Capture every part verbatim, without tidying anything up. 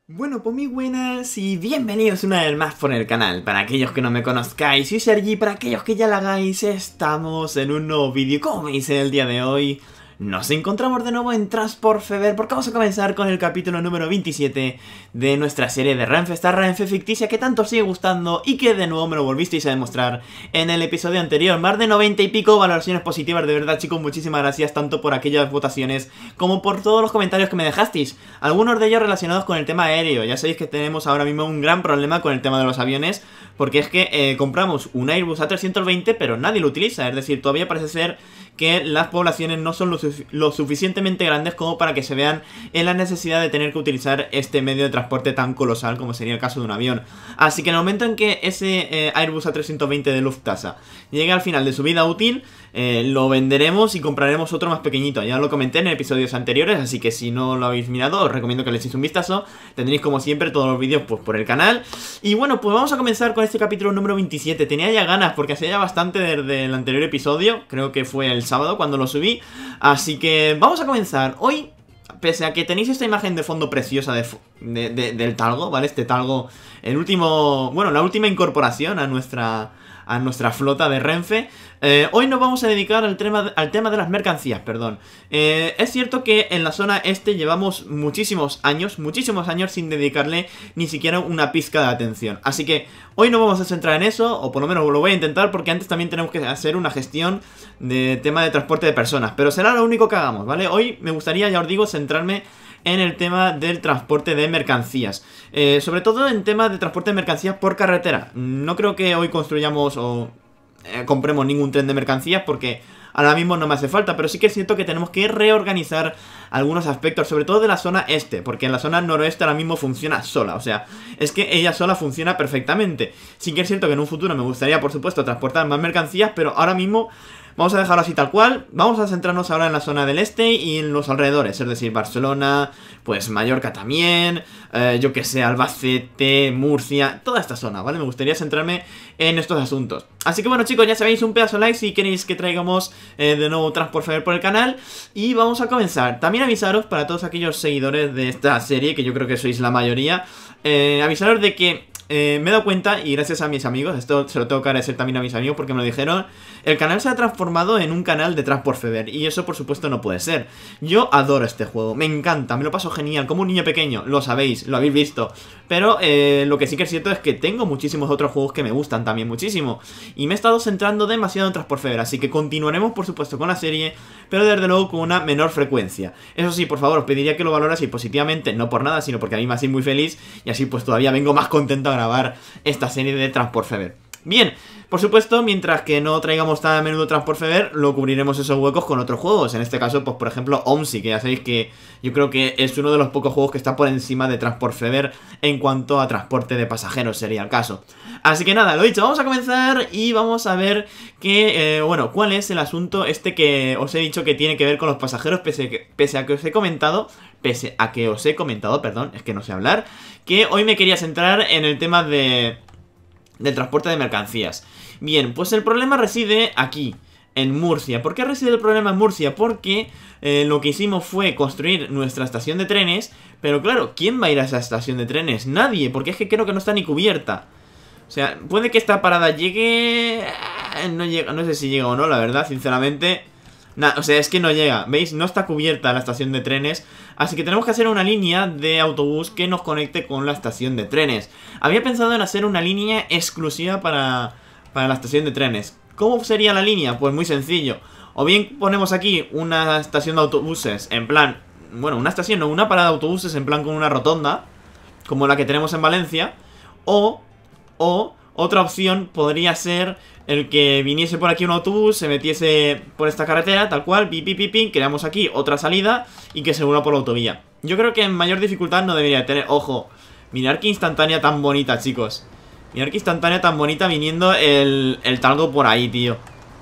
Bueno, pues muy buenas y bienvenidos una vez más por el canal. Para aquellos que no me conozcáis, soy Sergi, para aquellos que ya la hagáis, estamos en un nuevo vídeo. Como veis el día de hoy, nos encontramos de nuevo en Transport Fever, porque vamos a comenzar con el capítulo número veintisiete de nuestra serie de Renfe, esta Renfe ficticia que tanto os sigue gustando y que de nuevo me lo volvisteis a demostrar en el episodio anterior. Más de noventa y pico valoraciones positivas, de verdad chicos, muchísimas gracias tanto por aquellas votaciones como por todos los comentarios que me dejasteis, algunos de ellos relacionados con el tema aéreo. Ya sabéis que tenemos ahora mismo un gran problema con el tema de los aviones, porque es que eh, compramos un Airbus A trescientos veinte pero nadie lo utiliza, es decir, todavía parece ser que las poblaciones no son lo, su lo suficientemente grandes como para que se vean en la necesidad de tener que utilizar este medio de transporte tan colosal como sería el caso de un avión. Así que en el momento en que ese eh, Airbus A trescientos veinte de Lufthansa llegue al final de su vida útil, eh, lo venderemos y compraremos otro más pequeñito. Ya lo comenté en episodios anteriores, así que si no lo habéis mirado os recomiendo que le echéis un vistazo. Tendréis como siempre todos los vídeos pues, por el canal. Y bueno, pues vamos a comenzar con este capítulo número veintisiete. Tenía ya ganas porque hacía ya bastante desde el anterior episodio, creo que fue el sábado cuando lo subí, así que vamos a comenzar. Hoy, pese a que tenéis esta imagen de fondo preciosa de, de, de, del Talgo, ¿vale? Este Talgo, el último, bueno, la última incorporación a nuestra, a nuestra flota de Renfe, eh, hoy nos vamos a dedicar al tema, al tema de las mercancías, perdón. Eh, es cierto que en la zona este llevamos muchísimos años, muchísimos años sin dedicarle ni siquiera una pizca de atención, así que hoy no vamos a centrar en eso, o por lo menos lo voy a intentar, porque antes también tenemos que hacer una gestión de tema de transporte de personas, pero será lo único que hagamos, ¿vale? Hoy me gustaría, ya os digo, centrarme en el tema del transporte de mercancías, eh, sobre todo en tema de transporte de mercancías por carretera. No creo que hoy construyamos o eh, compremos ningún tren de mercancías porque ahora mismo no me hace falta, pero sí que es cierto que tenemos que reorganizar algunos aspectos, sobre todo de la zona este, porque en la zona noroeste ahora mismo funciona sola, o sea, es que ella sola funciona perfectamente. Sí que es cierto que en un futuro me gustaría, por supuesto, transportar más mercancías, pero ahora mismo vamos a dejarlo así tal cual. Vamos a centrarnos ahora en la zona del este y en los alrededores, es decir, Barcelona, pues Mallorca también, eh, yo que sé, Albacete, Murcia, toda esta zona, ¿vale? Me gustaría centrarme en estos asuntos. Así que bueno chicos, ya sabéis, un pedazo de like si queréis que traigamos eh, de nuevo Transport Fever por el canal. Y vamos a comenzar. También avisaros para todos aquellos seguidores de esta serie, que yo creo que sois la mayoría, eh, avisaros de que Eh, me he dado cuenta, y gracias a mis amigos, esto se lo tengo que agradecer también a mis amigos porque me lo dijeron, el canal se ha transformado en un canal de Transport Fever, y eso por supuesto no puede ser. Yo adoro este juego, me encanta, me lo paso genial, como un niño pequeño, lo sabéis, lo habéis visto. Pero eh, lo que sí que es cierto es que tengo muchísimos otros juegos que me gustan también muchísimo, y me he estado centrando demasiado en Transport Fever, así que continuaremos por supuesto con la serie, pero desde luego con una menor frecuencia. Eso sí, por favor, os pediría que lo valoraseis positivamente, no por nada, sino porque a mí me hace muy feliz, y así pues todavía vengo más contento a grabar esta serie de Transport Fever. Bien, por supuesto, mientras que no traigamos tan a menudo Transport Fever, lo cubriremos esos huecos con otros juegos. En este caso, pues por ejemplo, OMSI, que ya sabéis que yo creo que es uno de los pocos juegos que está por encima de Transport Fever en cuanto a transporte de pasajeros, sería el caso. Así que nada, lo dicho, vamos a comenzar y vamos a ver que, eh, bueno, cuál es el asunto este que os he dicho que tiene que ver con los pasajeros, pese, que, pese a que os he comentado, pese a que os he comentado, perdón, es que no sé hablar, que hoy me quería centrar en el tema de del transporte de mercancías. Bien, pues el problema reside aquí, en Murcia. ¿Por qué reside el problema en Murcia? Porque eh, lo que hicimos fue construir nuestra estación de trenes, pero claro, ¿quién va a ir a esa estación de trenes? Nadie, porque es que creo que no está ni cubierta. O sea, puede que esta parada llegue... No llega, no sé si llega o no, la verdad, sinceramente. Nah, o sea, es que no llega, ¿veis? No está cubierta la estación de trenes, así que tenemos que hacer una línea de autobús que nos conecte con la estación de trenes. Había pensado en hacer una línea exclusiva para, para la estación de trenes. ¿Cómo sería la línea? Pues muy sencillo. O bien ponemos aquí una estación de autobuses en plan... Bueno, una estación, no, una parada de autobuses en plan con una rotonda, como la que tenemos en Valencia. O... O... Otra opción podría ser el que viniese por aquí un autobús, se metiese por esta carretera, tal cual, pi, pi, pi, pi, creamos aquí otra salida y que se vuelva por la autovía. Yo creo que en mayor dificultad no debería tener. Ojo, mirad qué instantánea tan bonita, chicos. Mirad qué instantánea tan bonita viniendo el, el Talgo por ahí, tío.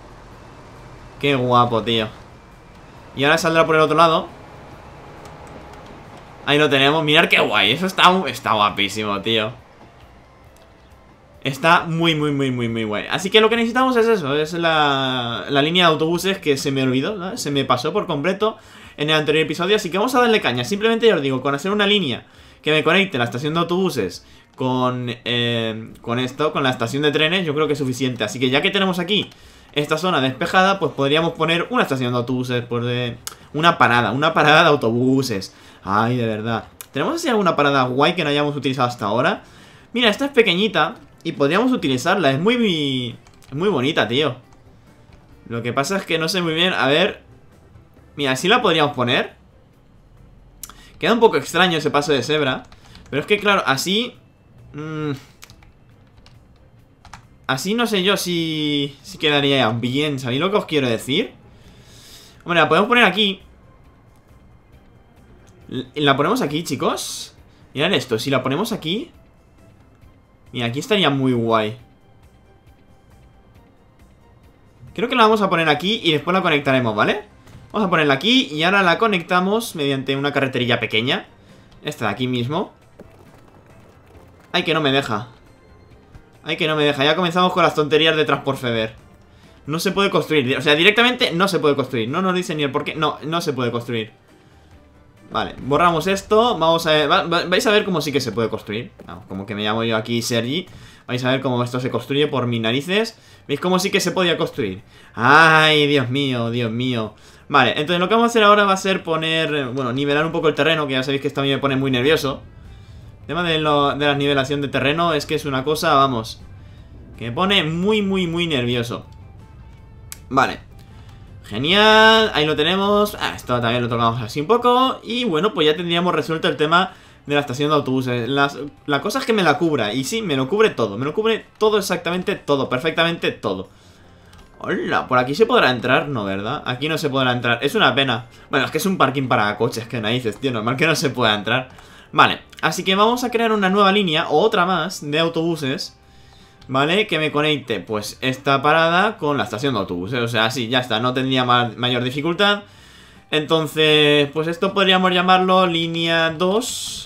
Qué guapo, tío. Y ahora saldrá por el otro lado. Ahí lo tenemos, mirad qué guay. Eso está, está guapísimo, tío. Está muy, muy, muy, muy, muy guay. Así que lo que necesitamos es eso. Es la, la línea de autobuses que se me olvidó, ¿no? Se me pasó por completo en el anterior episodio. Así que vamos a darle caña. Simplemente ya os digo, con hacer una línea que me conecte la estación de autobuses con, eh, con esto, con la estación de trenes, yo creo que es suficiente. Así que ya que tenemos aquí esta zona despejada, pues podríamos poner una estación de autobuses, pues de... Una parada, una parada de autobuses. Ay, de verdad. ¿Tenemos así alguna parada guay que no hayamos utilizado hasta ahora? Mira, esta es pequeñita y podríamos utilizarla. Es muy, muy, muy bonita, tío. Lo que pasa es que no sé muy bien. A ver. Mira, así la podríamos poner. Queda un poco extraño ese paso de cebra. Pero es que, claro, así... Mmm, así no sé yo si, si quedaría bien. ¿Sabéis lo que os quiero decir? Hombre, la podemos poner aquí. La ponemos aquí, chicos. Mirad esto, si la ponemos aquí. Mira, aquí estaría muy guay. Creo que la vamos a poner aquí y después la conectaremos, ¿vale? Vamos a ponerla aquí y ahora la conectamos mediante una carreterilla pequeña. Esta de aquí mismo. Ay, que no me deja. Ay, que no me deja. Ya comenzamos con las tonterías de Transport Feber. No se puede construir, o sea, directamente no se puede construir. No nos dice ni el por qué, no, no se puede construir. Vale, borramos esto. Vamos a ver, va, va, vais a ver cómo sí que se puede construir. No, como que me llamo yo aquí Sergi. Vais a ver cómo esto se construye por mis narices. ¿Veis cómo sí que se podía construir? Ay, Dios mío, Dios mío. Vale, entonces lo que vamos a hacer ahora va a ser poner, bueno, nivelar un poco el terreno, que ya sabéis que esto a mí me pone muy nervioso. El tema de, lo, de la nivelación de terreno es que es una cosa, vamos, que me pone muy, muy, muy nervioso. Vale, genial, ahí lo tenemos. Ah, esto también lo tocamos así un poco. Y bueno, pues ya tendríamos resuelto el tema de la estación de autobuses. Las, la cosa es que me la cubra. Y sí, me lo cubre todo, me lo cubre todo, exactamente todo, perfectamente todo. Hola, por aquí se podrá entrar, ¿no, verdad? Aquí no se podrá entrar, es una pena. Bueno, es que es un parking para coches, que narices, tío, normal que no se pueda entrar. Vale, así que vamos a crear una nueva línea, o otra más, de autobuses, ¿vale? Que me conecte, pues, esta parada con la estación de autobuses. O sea, sí, ya está, no tendría ma mayor dificultad. Entonces, pues esto podríamos llamarlo línea dos.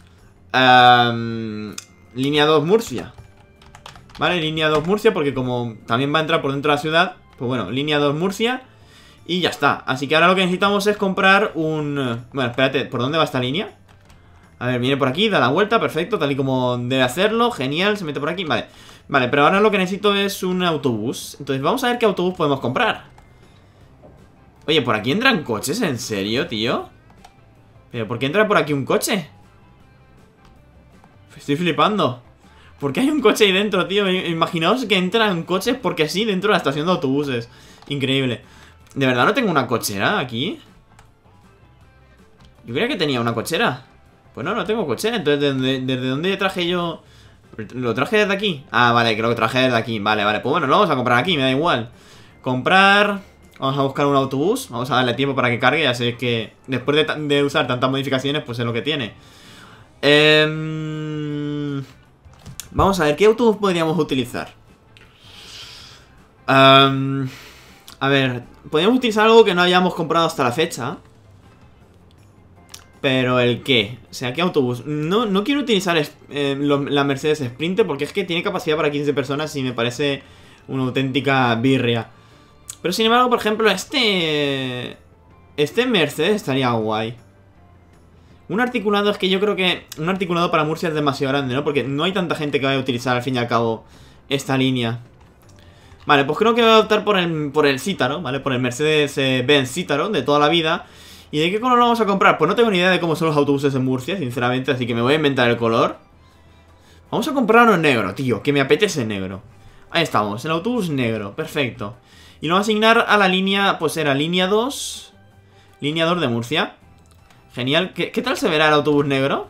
um, Línea dos Murcia. Vale, línea dos Murcia, porque como también va a entrar por dentro de la ciudad, pues bueno, línea dos Murcia. Y ya está, así que ahora lo que necesitamos es comprar un... Bueno, espérate, ¿por dónde va esta línea? A ver, viene por aquí, da la vuelta, perfecto, tal y como debe hacerlo, genial, se mete por aquí, vale. Vale, pero ahora lo que necesito es un autobús. Entonces vamos a ver qué autobús podemos comprar. Oye, ¿por aquí entran coches? ¿En serio, tío? ¿Pero por qué entra por aquí un coche? Estoy flipando. ¿Por qué hay un coche ahí dentro, tío? Imaginaos que entran coches porque sí, dentro de la estación de autobuses. Increíble. ¿De verdad no tengo una cochera aquí? Yo creía que tenía una cochera. Pues no, no tengo cochera. Entonces, ¿desde, desde dónde traje yo? ¿Lo traje desde aquí? Ah, vale, creo que traje desde aquí. Vale, vale, pues bueno, lo vamos a comprar aquí, me da igual. Comprar... Vamos a buscar un autobús. Vamos a darle tiempo para que cargue. Ya sé que después de, de usar tantas modificaciones, pues es lo que tiene. Eh... Vamos a ver, ¿qué autobús podríamos utilizar? Um... A ver, podríamos utilizar algo que no hayamos comprado hasta la fecha. Pero ¿el qué? O sea, ¿qué autobús? No, no quiero utilizar eh, lo, la Mercedes Sprinter porque es que tiene capacidad para quince personas y me parece una auténtica birria. Pero sin embargo, por ejemplo, este... Este Mercedes estaría guay. Un articulado es que yo creo que... Un articulado para Murcia es demasiado grande, ¿no? Porque no hay tanta gente que vaya a utilizar al fin y al cabo esta línea. Vale, pues creo que voy a optar por el, por el Cítaro, ¿vale? Por el Mercedes-Benz Cítaro de toda la vida. ¿Y de qué color lo vamos a comprar? Pues no tengo ni idea de cómo son los autobuses en Murcia, sinceramente, así que me voy a inventar el color. Vamos a comprarlo en negro, tío, que me apetece negro. Ahí estamos, el autobús negro, perfecto. Y lo vamos a asignar a la línea, pues era línea dos. Línea dos de Murcia. Genial, ¿qué, qué tal se verá el autobús negro?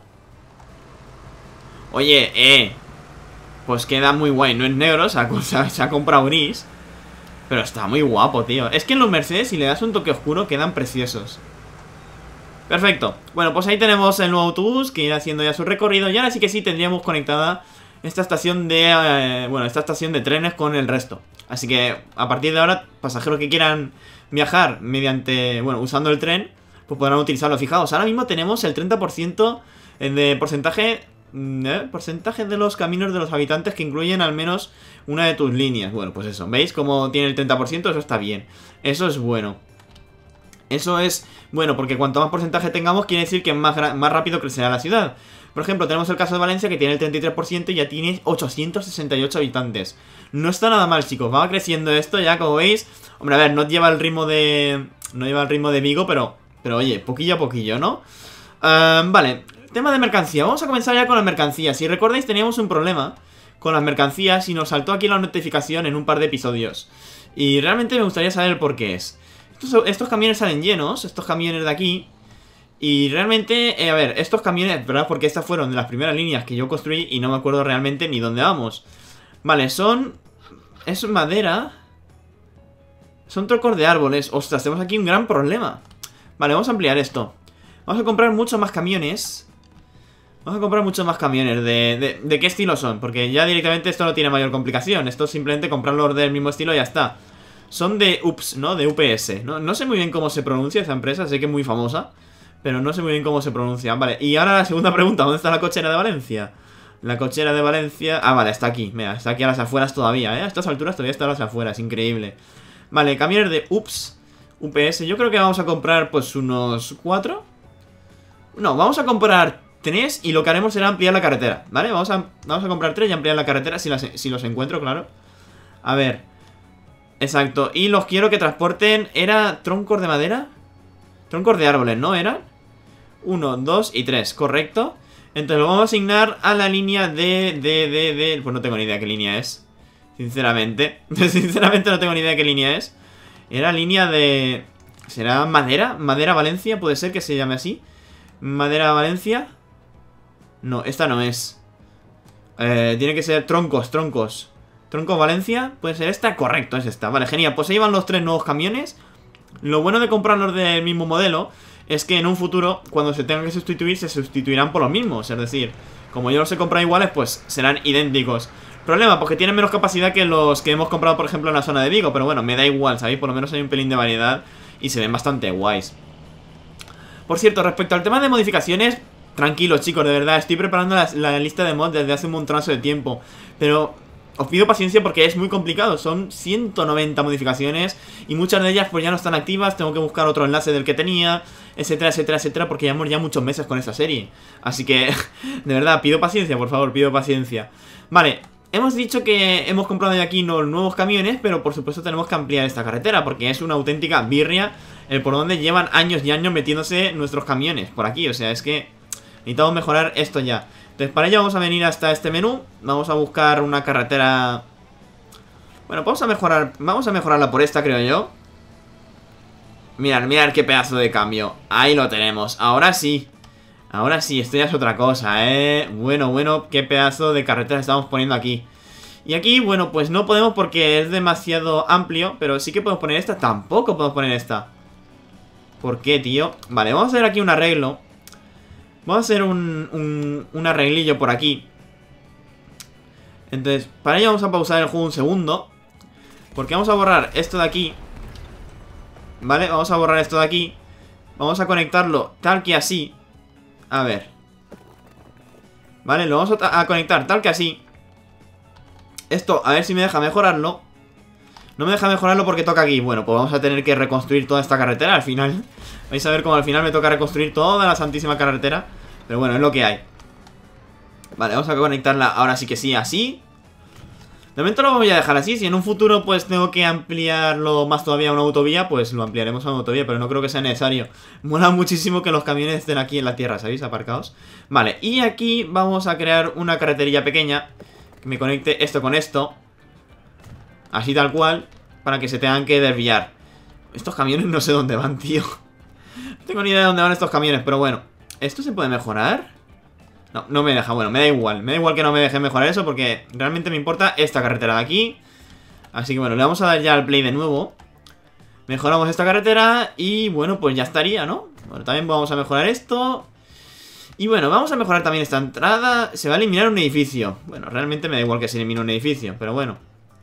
Oye, eh pues queda muy guay, no es negro, se ha, se ha comprado gris. Pero está muy guapo, tío. Es que en los Mercedes, si le das un toque oscuro, quedan preciosos. Perfecto, bueno, pues ahí tenemos el nuevo autobús que irá haciendo ya su recorrido. Y ahora sí que sí tendríamos conectada esta estación de, eh, bueno, esta estación de trenes con el resto. Así que a partir de ahora, pasajeros que quieran viajar mediante, bueno, usando el tren, pues podrán utilizarlo. Fijaos, ahora mismo tenemos el treinta por ciento de porcentaje... ¿Eh? Porcentaje de los caminos de los habitantes que incluyen al menos una de tus líneas. Bueno, pues eso, ¿veis cómo tiene el treinta por ciento? Eso está bien, eso es bueno. Eso es bueno porque cuanto más porcentaje tengamos quiere decir que más, más rápido crecerá la ciudad. Por ejemplo, tenemos el caso de Valencia, que tiene el treinta y tres por ciento y ya tiene ochocientos sesenta y ocho habitantes. No está nada mal, chicos. Va creciendo esto ya, como veis. Hombre, a ver, no lleva el ritmo de... No lleva el ritmo de Vigo, pero... Pero oye, poquillo a poquillo, ¿no? Uh, vale, tema de mercancía. Vamos a comenzar ya con las mercancías. Si recordáis, teníamos un problema con las mercancías y nos saltó aquí la notificación en un par de episodios. Y realmente me gustaría saber el por qué es. Estos, estos camiones salen llenos, estos camiones de aquí. Y realmente, eh, a ver, estos camiones, ¿verdad? Porque estas fueron de las primeras líneas que yo construí y no me acuerdo realmente ni dónde vamos. Vale, son... Es madera. Son troncos de árboles. Ostras, tenemos aquí un gran problema. Vale, vamos a ampliar esto. Vamos a comprar muchos más camiones. Vamos a comprar muchos más camiones. ¿De, de, de qué estilo son? Porque ya directamente esto no tiene mayor complicación. Esto es simplemente comprarlos del mismo estilo y ya está. Son de U P S, ¿no? De U P S. No, no sé muy bien cómo se pronuncia esa empresa. Sé que es muy famosa, pero no sé muy bien cómo se pronuncia. Vale, y ahora la segunda pregunta. ¿Dónde está la cochera de Valencia? La cochera de Valencia... Ah, vale, está aquí. Mira, está aquí a las afueras todavía, ¿eh? A estas alturas todavía está a las afueras. Increíble. Vale, camiones de U P S. U P S. Yo creo que vamos a comprar, pues, unos cuatro. No, vamos a comprar tres y lo que haremos será ampliar la carretera, ¿vale? Vamos a, vamos a comprar tres y ampliar la carretera si, las, si los encuentro, claro. A ver. Exacto. Y los quiero que transporten... ¿Era troncos de madera? Troncos de árboles, ¿no? ¿Eran? Uno, dos y tres, correcto. Entonces lo vamos a asignar a la línea de... de, de, de... Pues no tengo ni idea qué línea es. Sinceramente. Sinceramente no tengo ni idea qué línea es. Era línea de... ¿Será madera? ¿Madera Valencia? ¿Puede ser que se llame así? ¿Madera Valencia? No, esta no es. eh, Tiene que ser troncos, troncos. ¿Troncos Valencia? ¿Puede ser esta? Correcto, es esta. Vale, genial. Pues ahí van los tres nuevos camiones. Lo bueno de comprarlos del mismo modelo es que en un futuro, cuando se tengan que sustituir, se sustituirán por los mismos. Es decir, como yo los he comprado iguales, pues serán idénticos. Problema, porque tienen menos capacidad que los que hemos comprado, por ejemplo, en la zona de Vigo. Pero bueno, me da igual, ¿sabéis? Por lo menos hay un pelín de variedad y se ven bastante guays. Por cierto, respecto al tema de modificaciones, tranquilos, chicos, de verdad, estoy preparando la, la lista de mods desde hace un montonazo de tiempo. Pero os pido paciencia porque es muy complicado. Son ciento noventa modificaciones y muchas de ellas pues ya no están activas. Tengo que buscar otro enlace del que tenía, etcétera, etcétera, etcétera, porque llevamos ya muchos meses con esta serie. Así que, de verdad, pido paciencia, por favor, pido paciencia. Vale, hemos dicho que hemos comprado ya aquí los nuevos camiones, pero por supuesto tenemos que ampliar esta carretera porque es una auténtica birria el por donde llevan años y años metiéndose nuestros camiones por aquí. O sea, es que necesitamos mejorar esto ya. Entonces para ello vamos a venir hasta este menú. Vamos a buscar una carretera. Bueno, vamos a mejorar. Vamos a mejorarla por esta, creo yo. Mirad, mirad qué pedazo de cambio. Ahí lo tenemos, ahora sí. Ahora sí, esto ya es otra cosa, eh. Bueno, bueno, qué pedazo de carretera estamos poniendo aquí. Y aquí, bueno, pues no podemos porque es demasiado amplio. Pero sí que podemos poner esta. Tampoco podemos poner esta. ¿Por qué, tío? Vale, vamos a hacer aquí un arreglo. Vamos a hacer un, un, un arreglillo por aquí. Entonces, para ello vamos a pausar el juego un segundo. Porque vamos a borrar esto de aquí. Vale, vamos a borrar esto de aquí. Vamos a conectarlo tal que así. A ver. Vale, lo vamos a, a conectar tal que así. Esto, a ver si me deja mejorarlo. No me deja mejorarlo porque toca aquí. Bueno, pues vamos a tener que reconstruir toda esta carretera al final. Vais a ver cómo al final me toca reconstruir toda la santísima carretera. Pero bueno, es lo que hay. Vale, vamos a conectarla ahora sí que sí, así. De momento lo voy a dejar así. Si en un futuro pues tengo que ampliarlo más todavía a una autovía, pues lo ampliaremos a una autovía, pero no creo que sea necesario. Mola muchísimo que los camiones estén aquí en la tierra, ¿sabéis? Aparcados. Vale, y aquí vamos a crear una carreterilla pequeña que me conecte esto con esto. Así tal cual, para que se tengan que desviar. Estos camiones no sé dónde van, tío. No tengo ni idea de dónde van estos camiones, pero bueno. ¿Esto se puede mejorar? No, no me deja, bueno, me da igual. Me da igual que no me deje mejorar eso porque realmente me importa esta carretera de aquí. Así que bueno, le vamos a dar ya al play de nuevo. Mejoramos esta carretera y bueno, pues ya estaría, ¿no? Bueno, también vamos a mejorar esto. Y bueno, vamos a mejorar también esta entrada. Se va a eliminar un edificio. Bueno, realmente me da igual que se elimine un edificio, pero bueno.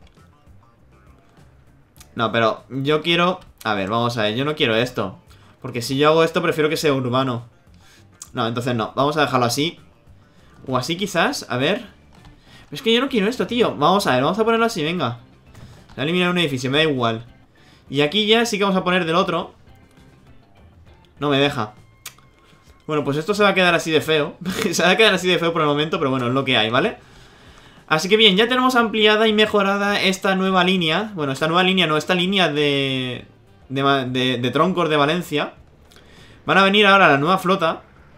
No, pero yo quiero... A ver, vamos a ver, yo no quiero esto. Porque si yo hago esto prefiero que sea urbano. No, entonces no, vamos a dejarlo así. O así quizás, a ver. Es que yo no quiero esto, tío. Vamos a ver, vamos a ponerlo así, venga. Se va a eliminar un edificio, me da igual. Y aquí ya sí que vamos a poner del otro. No me deja. Bueno, pues esto se va a quedar así de feo. Se va a quedar así de feo por el momento, pero bueno, es lo que hay, ¿vale? Así que bien, ya tenemos ampliada y mejorada esta nueva línea. Bueno, esta nueva línea no, esta línea de... De, de, de troncos de Valencia. Van a venir ahora la nueva flota.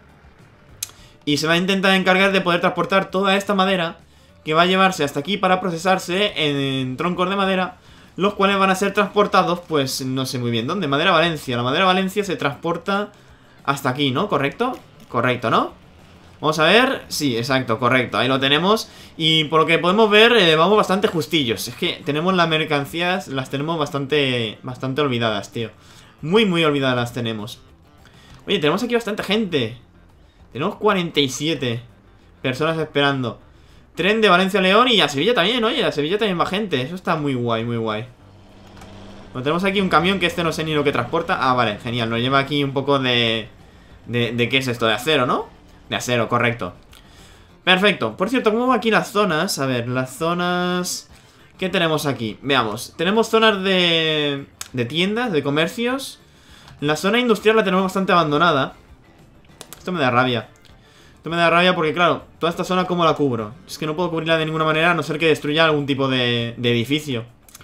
Y se va a intentar encargar de poder transportar toda esta madera, que va a llevarse hasta aquí para procesarse en, en troncos de madera, los cuales van a ser transportados, pues no sé muy bien dónde. Madera Valencia, la madera Valencia se transporta hasta aquí, ¿no? ¿Correcto? Correcto, ¿no? Vamos a ver, sí, exacto, correcto, ahí lo tenemos. Y por lo que podemos ver, eh, vamos bastante justillos. Es que tenemos las mercancías, las tenemos bastante, bastante olvidadas, tío. Muy, muy olvidadas las tenemos. Oye, tenemos aquí bastante gente. Tenemos cuarenta y siete personas esperando. Tren de Valencia a León y a Sevilla también, oye, a Sevilla también va gente. Eso está muy guay, muy guay. Bueno, tenemos aquí un camión que este no sé ni lo que transporta. Ah, vale, genial, nos lleva aquí un poco de... De, de ¿qué es esto? De acero, ¿no? De acero, correcto. Perfecto, por cierto, ¿cómo van aquí las zonas? A ver, las zonas... ¿Qué tenemos aquí? Veamos, tenemos zonas de... De tiendas, de comercios. La zona industrial la tenemos bastante abandonada. Esto me da rabia. Esto me da rabia porque, claro, toda esta zona, ¿cómo la cubro? Es que no puedo cubrirla de ninguna manera, a no ser que destruya algún tipo de, de edificio.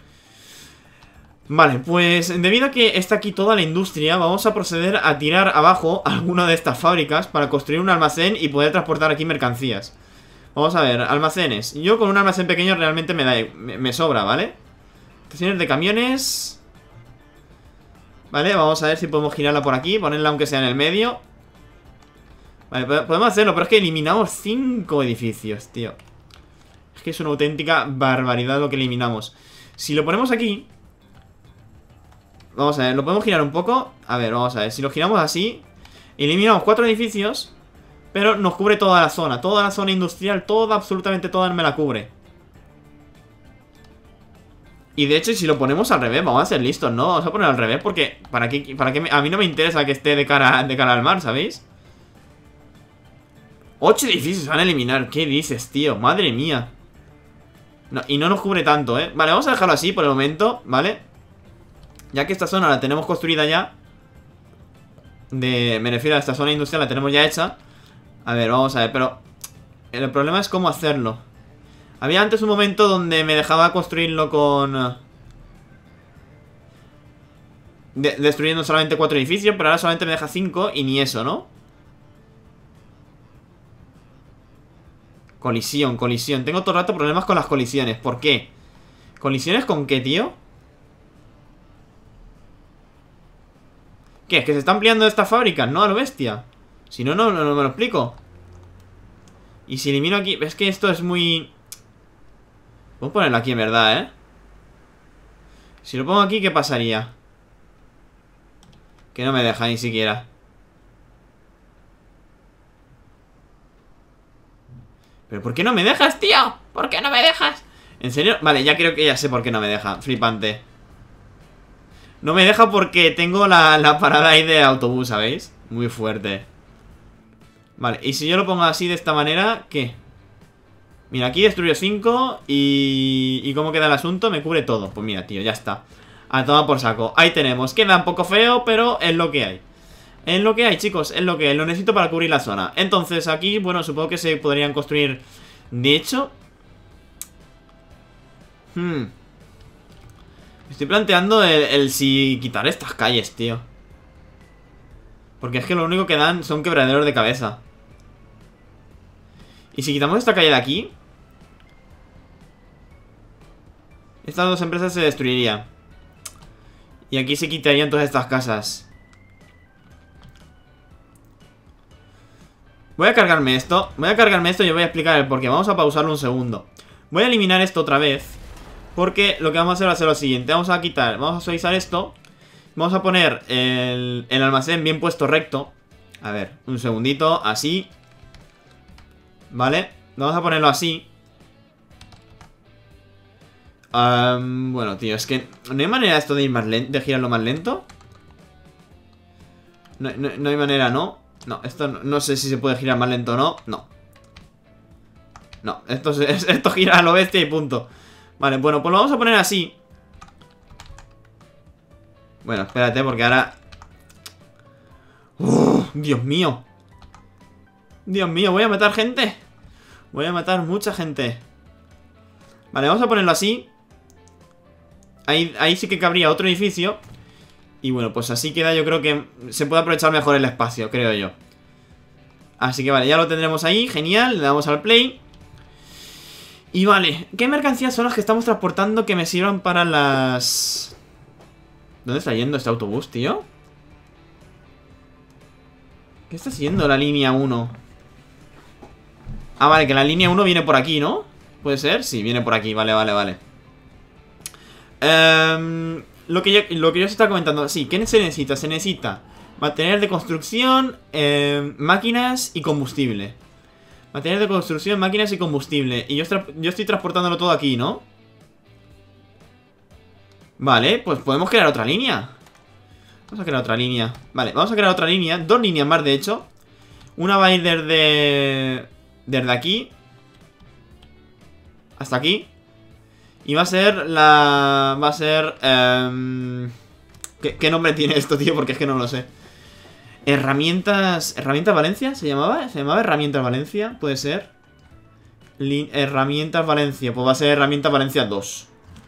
Vale, pues debido a que está aquí toda la industria, vamos a proceder a tirar abajo alguna de estas fábricas para construir un almacén y poder transportar aquí mercancías. Vamos a ver, almacenes. Yo con un almacén pequeño realmente me da, me, me sobra, ¿vale? Estaciones de camiones. Vale, vamos a ver si podemos girarla por aquí, ponerla aunque sea en el medio. Vale, podemos hacerlo, pero es que eliminamos cinco edificios, tío. Es que es una auténtica barbaridad lo que eliminamos. Si lo ponemos aquí... Vamos a ver, lo podemos girar un poco. A ver, vamos a ver, si lo giramos así, eliminamos cuatro edificios, pero nos cubre toda la zona. Toda la zona industrial, toda, absolutamente toda me la cubre. Y de hecho, si lo ponemos al revés, vamos a ser listos, ¿no? Vamos a ponerlo al revés porque para qué, para qué me, a mí no me interesa que esté de cara, de cara al mar, ¿sabéis? Ocho edificios se van a eliminar. ¿Qué dices, tío? Madre mía. No, y no nos cubre tanto, ¿eh? Vale, vamos a dejarlo así por el momento, ¿vale? Ya que esta zona la tenemos construida ya. De, me refiero a esta zona industrial, la tenemos ya hecha. A ver, vamos a ver, pero el problema es cómo hacerlo. Había antes un momento donde me dejaba construirlo con... De, destruyendo solamente cuatro edificios, pero ahora solamente me deja cinco y ni eso, ¿no? Colisión, colisión. Tengo todo el rato problemas con las colisiones. ¿Por qué? ¿Colisiones con qué, tío? ¿Qué? ¿Es que se está ampliando esta fábrica? No, a lo bestia. Si no, no, no, no me lo explico. Y si elimino aquí... Es que esto es muy... Voy a ponerlo aquí en verdad, ¿eh? Si lo pongo aquí, ¿qué pasaría? Que no me deja ni siquiera. ¿Pero por qué no me dejas, tío? ¿Por qué no me dejas? ¿En serio? Vale, ya creo que ya sé por qué no me deja. Flipante. No me deja porque tengo la, la parada ahí de autobús, ¿sabéis? Muy fuerte. Vale, y si yo lo pongo así de esta manera, ¿qué? Mira, aquí destruyo cinco y... ¿Y cómo queda el asunto? Me cubre todo. Pues mira, tío, ya está. A tomar por saco. Ahí tenemos. Queda un poco feo, pero es lo que hay. Es lo que hay, chicos. Es lo que hay. Lo necesito para cubrir la zona. Entonces, aquí, bueno, supongo que se podrían construir... De hecho... Hmm... Estoy planteando el, el si quitar estas calles, tío. Porque es que lo único que dan son quebraderos de cabeza. Y si quitamos esta calle de aquí, estas dos empresas se destruirían. Y aquí se quitarían todas estas casas. Voy a cargarme esto. Voy a cargarme esto y os voy a explicar el porqué. Vamos a pausarlo un segundo. Voy a eliminar esto otra vez, porque lo que vamos a hacer va a ser lo siguiente. Vamos a quitar, vamos a suavizar esto. Vamos a poner el, el almacén bien puesto recto. A ver, un segundito, así. Vale, vamos a ponerlo así. um, Bueno, tío, es que ¿no hay manera esto de ir más lento, de girarlo más lento? No, no, no hay manera, ¿no? No, esto no, no sé si se puede girar más lento o no. No. No, esto, se, esto gira a lo bestia y punto. Vale, bueno, pues lo vamos a poner así. Bueno, espérate, porque ahora... ¡Oh, Dios mío! Dios mío, voy a matar gente. Voy a matar mucha gente. Vale, vamos a ponerlo así. Ahí, ahí sí que cabría otro edificio. Y bueno, pues así queda, yo creo que se puede aprovechar mejor el espacio, creo yo. Así que vale, ya lo tendremos ahí, genial, le damos al play. Y vale, ¿qué mercancías son las que estamos transportando que me sirvan para las... ¿Dónde está yendo este autobús, tío? ¿Qué está haciendo la línea uno? Ah, vale, que la línea uno viene por aquí, ¿no? ¿Puede ser? Sí, viene por aquí, vale, vale, vale. Um, lo, que yo, lo que yo os estaba comentando, sí, ¿qué se necesita? Se necesita material de construcción, eh, máquinas y combustible. Material de construcción, máquinas y combustible. Y yo, yo estoy transportándolo todo aquí, ¿no? Vale, pues podemos crear otra línea. Vamos a crear otra línea. Vale, vamos a crear otra línea. Dos líneas más, de hecho. Una va a ir desde... Desde aquí hasta aquí. Y va a ser la... Va a ser... Um... ¿Qué, ¿Qué nombre tiene esto, tío? Porque es que no lo sé. Herramientas... ¿Herramientas Valencia? ¿Se llamaba? ¿Se llamaba Herramientas Valencia? ¿Puede ser? Lin... Herramientas Valencia. Pues va a ser Herramientas Valencia dos.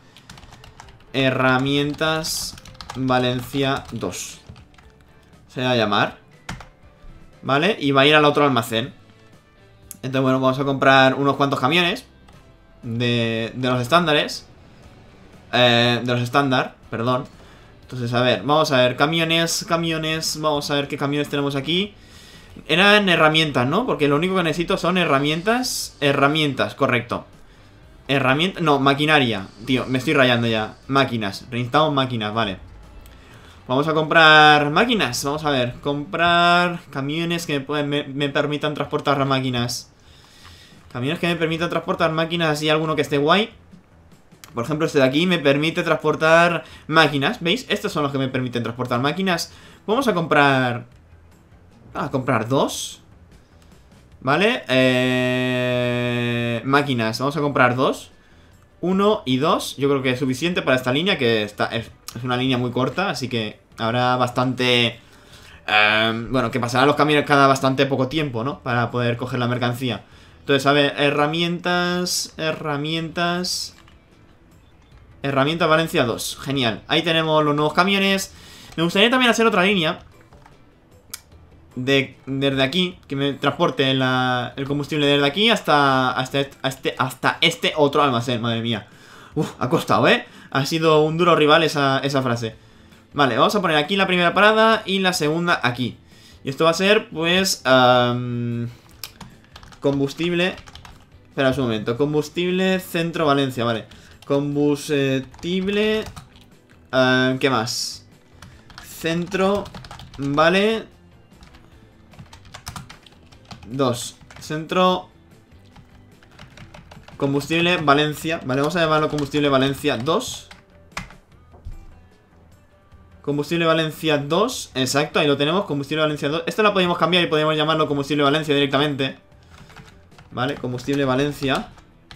Herramientas Valencia dos. Se va a llamar. ¿Vale? Y va a ir al otro almacén. Entonces, bueno, vamos a comprar unos cuantos camiones. De, de los estándares. Eh, de los estándar, perdón. Entonces, a ver, vamos a ver, camiones, camiones, vamos a ver qué camiones tenemos aquí. Eran herramientas, ¿no? Porque lo único que necesito son herramientas. Herramientas, correcto. Herramientas, no, maquinaria. Tío, me estoy rayando ya. Máquinas, reinstalamos máquinas, vale. Vamos a comprar máquinas, vamos a ver. Comprar camiones que me, pueden, me, me permitan transportar máquinas. Camiones que me permitan transportar máquinas y alguno que esté guay. Por ejemplo, este de aquí me permite transportar máquinas. ¿Veis? Estos son los que me permiten transportar máquinas. Vamos a comprar... A comprar dos. ¿Vale? Eh... Máquinas. Vamos a comprar dos. Uno y dos. Yo creo que es suficiente para esta línea, que está, es, es una línea muy corta, así que habrá bastante... Eh, bueno, que pasarán los camiones cada bastante poco tiempo, ¿no? Para poder coger la mercancía. Entonces, a ver, herramientas... Herramientas... Herramientas Valencia dos, genial. Ahí tenemos los nuevos camiones. Me gustaría también hacer otra línea de, desde aquí, que me transporte la, el combustible desde aquí hasta, hasta, este, hasta este otro almacén, madre mía. Uf, ha costado, ¿eh? Ha sido un duro rival esa, esa frase. Vale, vamos a poner aquí la primera parada y la segunda aquí. Y esto va a ser, pues, um, combustible. Espera un momento, combustible Centro Valencia, vale. Combustible... Uh, ¿Qué más? Centro... Vale... Dos. Centro... Combustible Valencia. Vale, vamos a llamarlo Combustible Valencia dos. Combustible Valencia dos. Exacto, ahí lo tenemos, Combustible Valencia dos. Esto lo podemos cambiar y podemos llamarlo Combustible Valencia directamente. Vale, Combustible Valencia.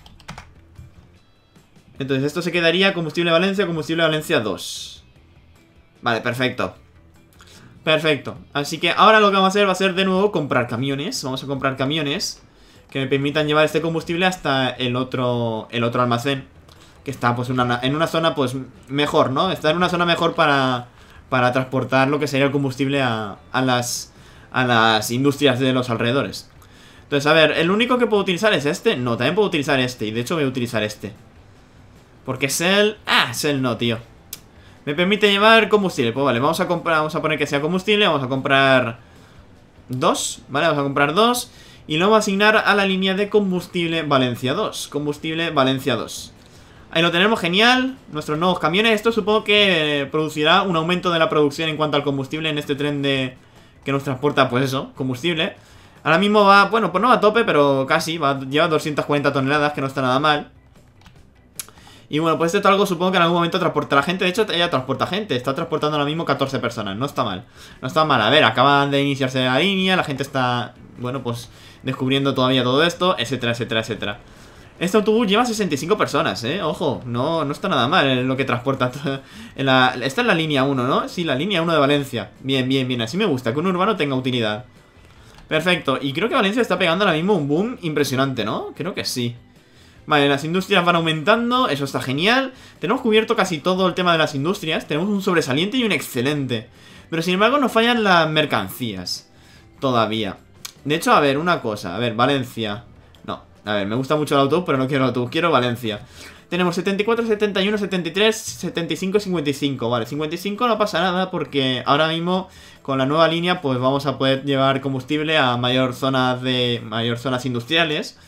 Entonces esto se quedaría Combustible Valencia, Combustible Valencia dos. Vale, perfecto. Perfecto. Así que ahora lo que vamos a hacer va a ser de nuevo comprar camiones. Vamos a comprar camiones que me permitan llevar este combustible hasta el otro, el otro almacén. Que está pues una, en una zona pues mejor, ¿no? Está en una zona mejor para, para transportar lo que sería el combustible a, a, las, a las industrias de los alrededores. Entonces, a ver, ¿el único que puedo utilizar es este? No, también puedo utilizar este. Y de hecho voy a utilizar este. Porque Cell... Ah, Cell no, tío. Me permite llevar combustible. Pues vale, vamos a comprar... Vamos a poner que sea combustible. Vamos a comprar... Dos, ¿vale? Vamos a comprar dos. Y lo vamos a asignar a la línea de combustible Valencia dos. Combustible Valencia dos. Ahí lo tenemos, genial. Nuestros nuevos camiones. Esto supongo que producirá un aumento de la producción en cuanto al combustible en este tren de... Que nos transporta, pues eso, combustible. Ahora mismo va... Bueno, pues no va a tope, pero casi. Va, lleva doscientas cuarenta toneladas, que no está nada mal. Y bueno, pues esto es algo, supongo que en algún momento transportará gente. De hecho, ella transporta gente. Está transportando ahora mismo catorce personas. No está mal. No está mal. A ver, acaban de iniciarse la línea. La gente está, bueno, pues descubriendo todavía todo esto, etcétera, etcétera, etcétera. Este autobús lleva sesenta y cinco personas, eh. Ojo, no, no está nada mal lo que transporta. En la, esta es la línea uno, ¿no? Sí, la línea uno de Valencia. Bien, bien, bien. Así me gusta, que un urbano tenga utilidad. Perfecto, y creo que Valencia está pegando ahora mismo un boom impresionante, ¿no? Creo que sí. Vale, las industrias van aumentando, eso está genial. Tenemos cubierto casi todo el tema de las industrias. Tenemos un sobresaliente y un excelente. Pero sin embargo nos fallan las mercancías todavía. De hecho, a ver, una cosa. A ver, Valencia. No, a ver, me gusta mucho el autobús, pero no quiero el autobús, quiero Valencia. Tenemos setenta y cuatro, setenta y uno, setenta y tres, setenta y cinco, cincuenta y cinco. Vale, cincuenta y cinco no pasa nada porque ahora mismo con la nueva línea pues vamos a poder llevar combustible a mayor zonas de mayor zonas industriales.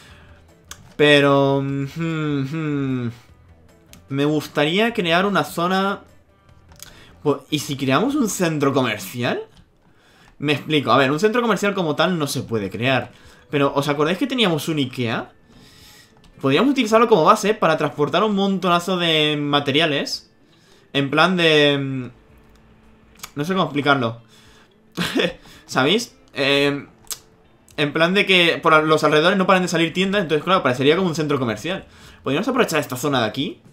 Pero hmm, hmm, me gustaría crear una zona. Pues, ¿y si creamos un centro comercial? Me explico, a ver, un centro comercial como tal no se puede crear. Pero, ¿os acordáis que teníamos un IKEA? Podríamos utilizarlo como base para transportar un montonazo de materiales. En plan de... No sé cómo explicarlo. ¿Sabéis? Eh, en plan de que por los alrededores no paran de salir tiendas. Entonces, claro, parecería como un centro comercial. Podríamos aprovechar esta zona de aquí.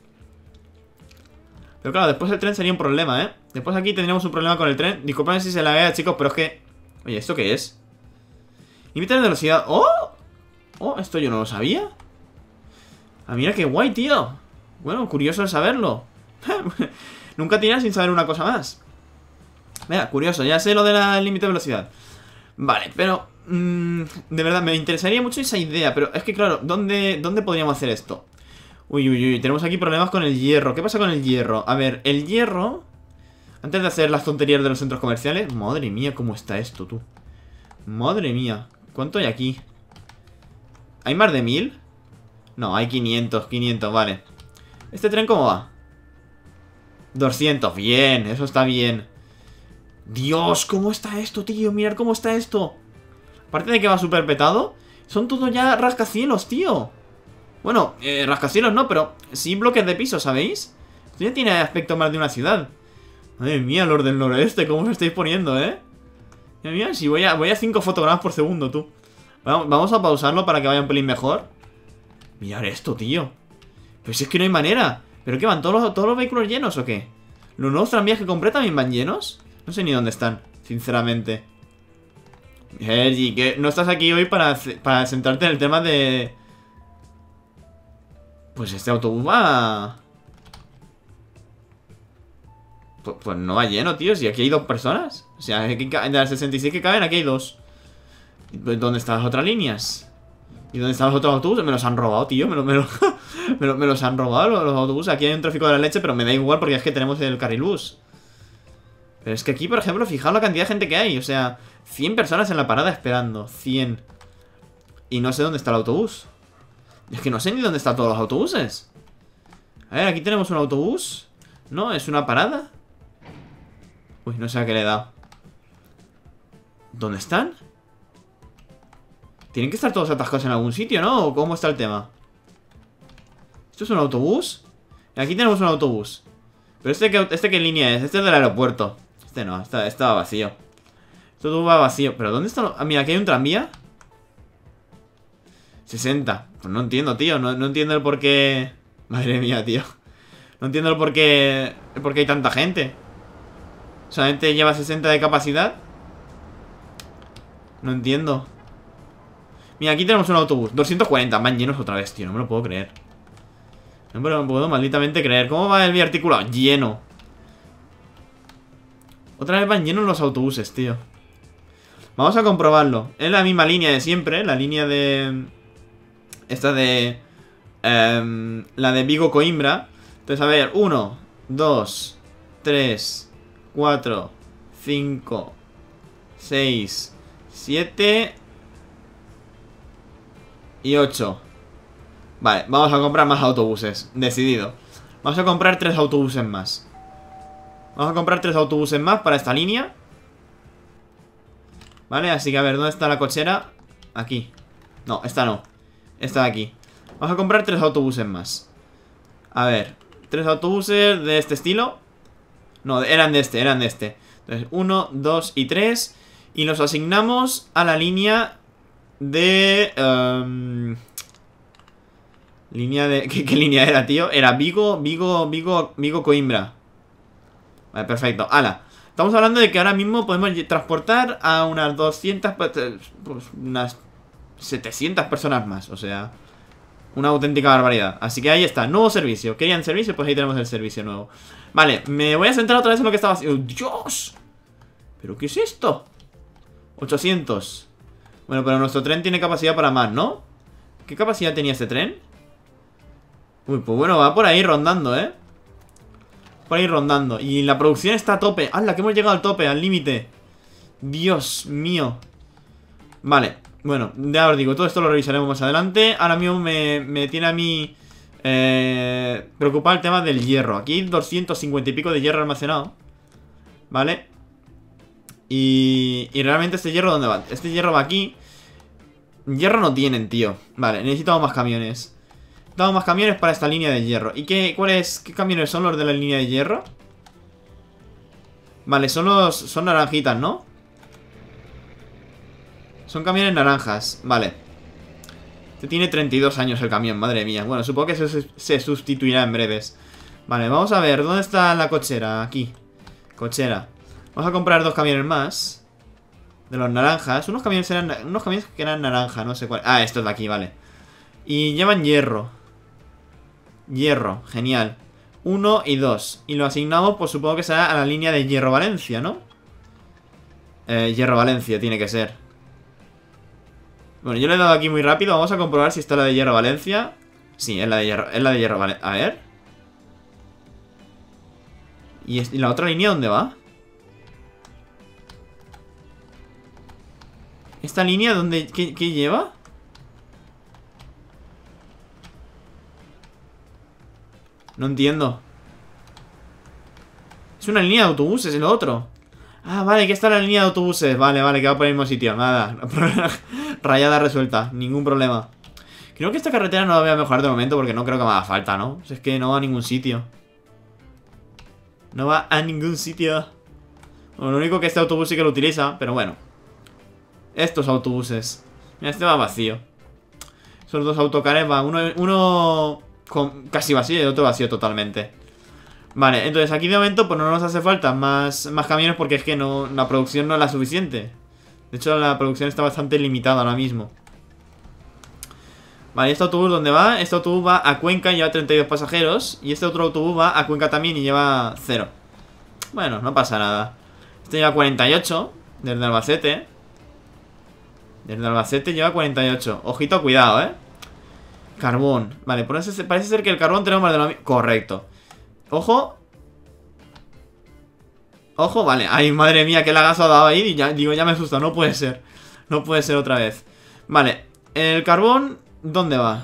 Pero claro, después el tren sería un problema, ¿eh? Después aquí tendríamos un problema con el tren. Disculpadme si se la vea, chicos, pero es que... Oye, ¿esto qué es? Límite de velocidad... ¡Oh! ¡Oh! Esto yo no lo sabía. Ah, mira qué guay, tío. Bueno, curioso el saberlo. Nunca tiras sin saber una cosa más. Mira, curioso, ya sé lo del límite de velocidad. Vale, pero... Mmm, de verdad, me interesaría mucho esa idea. Pero es que claro, ¿dónde, dónde podríamos hacer esto? Uy, uy, uy, tenemos aquí problemas con el hierro. ¿Qué pasa con el hierro? A ver, el hierro... Antes de hacer las tonterías de los centros comerciales... Madre mía, cómo está esto, tú. Madre mía, ¿cuánto hay aquí? ¿Hay más de mil? No, hay quinientos, quinientos, vale. ¿Este tren cómo va? doscientos, bien, eso está bien. Dios, ¿cómo está esto, tío? Mirad cómo está esto. Aparte de que va súper petado, son todos ya rascacielos, tío. Bueno, eh, rascacielos no, pero sí bloques de piso, ¿sabéis? Esto ya tiene aspecto más de una ciudad. Madre mía, los del noroeste, ¿cómo os estáis poniendo, eh? Madre mía, si voy a, voy a cinco fotogramas por segundo, tú. Vamos a pausarlo para que vaya un pelín mejor. Mirad esto, tío. Pero si es que no hay manera. ¿Pero qué van? ¿Todos los, todos los vehículos llenos o qué? ¿Los nuevos tranvías que compré también van llenos? No sé ni dónde están, sinceramente. Sergi, que no estás aquí hoy para, para centrarte en el tema de... Pues este autobús va... Pues, pues no va lleno, tío. Si aquí hay dos personas. O sea, aquí, de las sesenta y seis que caben, aquí hay dos. ¿Dónde están las otras líneas? ¿Y dónde están los otros autobuses? Me los han robado, tío. Me, lo, me, lo, me, lo, me los han robado los, los autobuses. Aquí hay un tráfico de la leche, pero me da igual porque es que tenemos el carril bus. Pero es que aquí, por ejemplo, fijaos la cantidad de gente que hay. O sea, cien personas en la parada esperando. cien. Y no sé dónde está el autobús. Es que no sé ni dónde están todos los autobuses. A ver, aquí tenemos un autobús. No, es una parada. Uy, no sé a qué le he dado. ¿Dónde están? Tienen que estar todos atascados en algún sitio, ¿no? ¿O cómo está el tema? ¿Esto es un autobús? Aquí tenemos un autobús. Pero este que, este qué línea es, este es del aeropuerto. Este no, está, está vacío. Esto todo va vacío. ¿Pero dónde está? Ah, mira, aquí hay un tranvía. sesenta. Pues no entiendo, tío, no, no entiendo el por qué. Madre mía, tío. No entiendo el por qué, el por qué hay tanta gente. ¿Solamente lleva sesenta de capacidad? No entiendo. Mira, aquí tenemos un autobús, doscientos cuarenta, van llenos otra vez, tío, no me lo puedo creer. No me lo puedo malditamente creer. ¿Cómo va el biarticulado? Lleno. Otra vez van llenos los autobuses, tío. Vamos a comprobarlo. Es la misma línea de siempre, la línea de... Esta de... Um, la de Vigo-Coimbra. Entonces, a ver, uno, dos, tres, cuatro, cinco, seis, siete... Y ocho. Vale, vamos a comprar más autobuses. Decidido. Vamos a comprar tres autobuses más. Vamos a comprar tres autobuses más para esta línea. Vale, así que a ver, ¿dónde está la cochera? Aquí. No, esta no. Esta de aquí. Vamos a comprar tres autobuses más. A ver, tres autobuses de este estilo. No, eran de este, eran de este. Entonces, uno, dos y tres. Y los asignamos a la línea de... Um, línea de... ¿Qué, ¿Qué línea era, tío? Era Vigo, Vigo, Vigo, Vigo, Coimbra. Vale, perfecto. Ala. Estamos hablando de que ahora mismo podemos transportar a unas doscientas, pues, unas setecientas personas más, o sea, una auténtica barbaridad. Así que ahí está, nuevo servicio. ¿Querían servicio? Pues ahí tenemos el servicio nuevo. Vale, me voy a centrar otra vez en lo que estaba haciendo. ¡Dios! ¿Pero qué es esto? ochocientos. Bueno, pero nuestro tren tiene capacidad para más, ¿no? ¿Qué capacidad tenía este tren? Uy, pues bueno, va por ahí rondando, ¿eh? Por ahí rondando. Y la producción está a tope. ¡Hala! Que hemos llegado al tope, al límite. Dios mío. Vale, bueno, ya os digo, todo esto lo revisaremos más adelante. Ahora mismo me, me tiene a mí eh, preocupado el tema del hierro. Aquí hay doscientos cincuenta y pico de hierro almacenado. Vale. Y, y realmente este hierro, ¿dónde va? Este hierro va aquí. Hierro no tienen, tío. Vale, necesitamos más camiones. Necesitamos más camiones para esta línea de hierro. ¿Y qué, cuáles, qué camiones son los de la línea de hierro? Vale, son los, son naranjitas, ¿no? Son camiones naranjas, vale. Este tiene treinta y dos años el camión, madre mía. Bueno, supongo que se, se sustituirá en breves. Vale, vamos a ver, ¿dónde está la cochera? Aquí, cochera. Vamos a comprar dos camiones más de los naranjas. Unos camiones eran, unos camiones que eran naranja, no sé cuál. Ah, estos de aquí, vale. Y llevan hierro. Hierro, genial. Uno y dos. Y lo asignamos, pues supongo que será a la línea de Hierro Valencia, ¿no? Eh, Hierro Valencia tiene que ser. Bueno, yo le he dado aquí muy rápido. Vamos a comprobar si está la de Hierro Valencia. Sí, es la de Hierro, es la de Hierro Valencia. A ver. ¿Y, es, ¿Y la otra línea dónde va? ¿Esta línea dónde, qué, qué lleva? No entiendo. Es una línea de autobuses, es lo otro. Ah, vale, que está la línea de autobuses. Vale, vale, que va por el mismo sitio. Nada. Rayada resuelta. Ningún problema. Creo que esta carretera no la voy a mejorar de momento porque no creo que me haga falta, ¿no? Es que no va a ningún sitio. No va a ningún sitio. Bueno, lo único que este autobús sí que lo utiliza, pero bueno. Estos autobuses. Mira, este va vacío. Esos dos autocares van. Uno, uno con casi vacío y el otro vacío totalmente. Vale, entonces aquí de momento pues no nos hace falta más, más camiones porque es que no, la producción no es la suficiente. De hecho la producción está bastante limitada ahora mismo. Vale, ¿este autobús dónde va? Este autobús va a Cuenca y lleva treinta y dos pasajeros. Y este otro autobús va a Cuenca también y lleva cero. Bueno, no pasa nada. Este lleva cuarenta y ocho desde Albacete. Desde Albacete lleva cuarenta y ocho. Ojito, cuidado, ¿eh? Carbón. Vale, parece, parece ser que el carbón tenemos más de lo mismo. Correcto. Ojo. Ojo, vale. Ay, madre mía, qué lagazo ha dado ahí. Y ya, digo, ya me asusta. No puede ser. No puede ser otra vez. Vale. El carbón, ¿dónde va?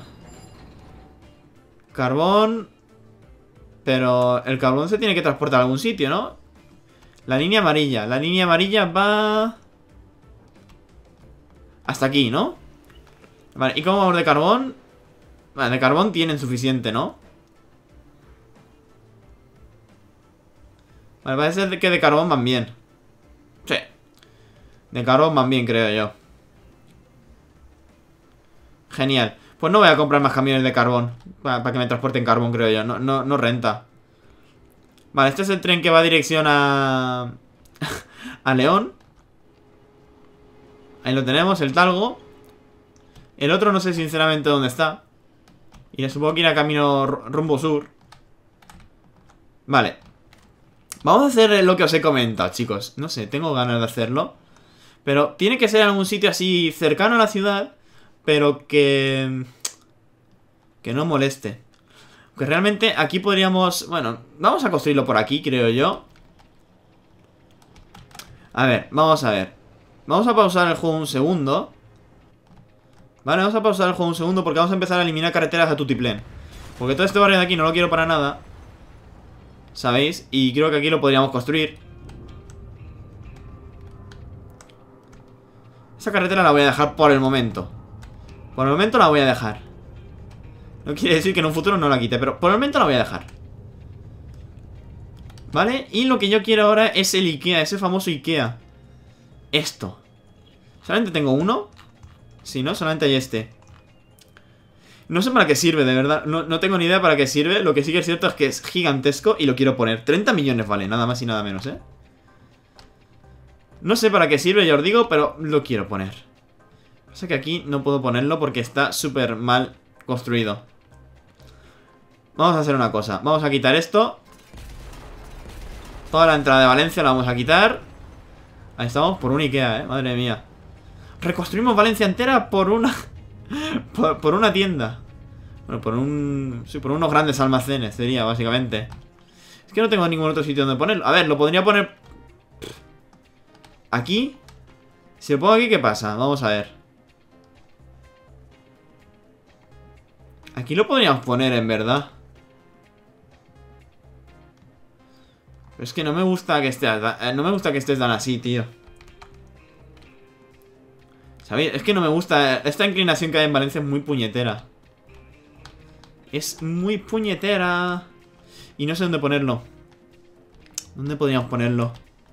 Carbón. Pero el carbón se tiene que transportar a algún sitio, ¿no? La línea amarilla. La línea amarilla va... hasta aquí, ¿no? Vale, ¿y cómo vamos de carbón? Vale, de carbón tienen suficiente, ¿no? Vale, parece que de carbón van bien. Sí. De carbón van bien, creo yo. Genial. Pues no voy a comprar más camiones de carbón para, para que me transporten carbón, creo yo. No, no, no renta. Vale, este es el tren que va a dirección a... a León. Ahí lo tenemos, el Talgo. El otro no sé sinceramente dónde está. Y supongo que irá camino rumbo sur. Vale. Vamos a hacer lo que os he comentado, chicos. No sé, tengo ganas de hacerlo. Pero tiene que ser en algún sitio así cercano a la ciudad, pero que... que no moleste. Que realmente aquí podríamos... bueno, vamos a construirlo por aquí, creo yo. A ver, vamos a ver. Vamos a pausar el juego un segundo. Vale, vamos a pausar el juego un segundo porque vamos a empezar a eliminar carreteras a tutiplén. Porque todo este barrio de aquí no lo quiero para nada, ¿sabéis? Y creo que aquí lo podríamos construir. Esa carretera la voy a dejar por el momento. Por el momento la voy a dejar. No quiere decir que en un futuro no la quite, pero por el momento la voy a dejar. ¿Vale? Y lo que yo quiero ahora es el Ikea, ese famoso Ikea. Esto. ¿Solamente tengo uno? Sí, ¿no? Solamente hay este. No sé para qué sirve, de verdad. No, no tengo ni idea para qué sirve. Lo que sí que es cierto es que es gigantesco y lo quiero poner. treinta millones vale, nada más y nada menos, ¿eh? No sé para qué sirve, ya os digo, pero lo quiero poner. Pasa que aquí no puedo ponerlo porque está súper mal construido. Vamos a hacer una cosa. Vamos a quitar esto. Toda la entrada de Valencia la vamos a quitar. Ahí estamos, por un Ikea, eh, madre mía. Reconstruimos Valencia entera por una... por, por una tienda. Bueno, por un... sí, por unos grandes almacenes sería, básicamente. Es que no tengo ningún otro sitio donde ponerlo. A ver, lo podría poner... aquí. Si lo pongo aquí, ¿qué pasa? Vamos a ver. Aquí lo podríamos poner, en verdad. Pero es que no me gusta que esté... no me gusta que estés tan así, tío. ¿Sabéis? Es que no me gusta. Esta inclinación que hay en Valencia es muy puñetera. Es muy puñetera. Y no sé dónde ponerlo. ¿Dónde podríamos ponerlo?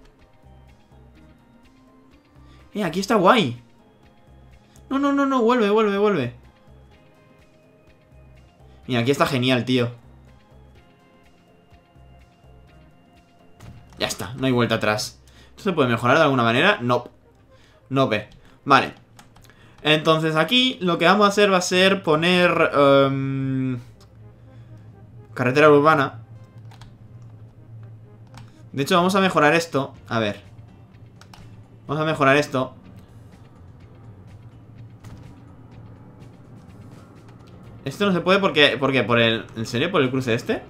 Eh, aquí está guay. No, no, no, no, vuelve, vuelve, vuelve. Mira, aquí está genial, tío. Ya está, no hay vuelta atrás. ¿Esto se puede mejorar de alguna manera? No. No ve. Vale. Entonces aquí lo que vamos a hacer va a ser poner... Um, carretera urbana. De hecho, vamos a mejorar esto. A ver. Vamos a mejorar esto. Esto no se puede porque... ¿Por qué? ¿Por el... ¿En serio? ¿Por el cruce este?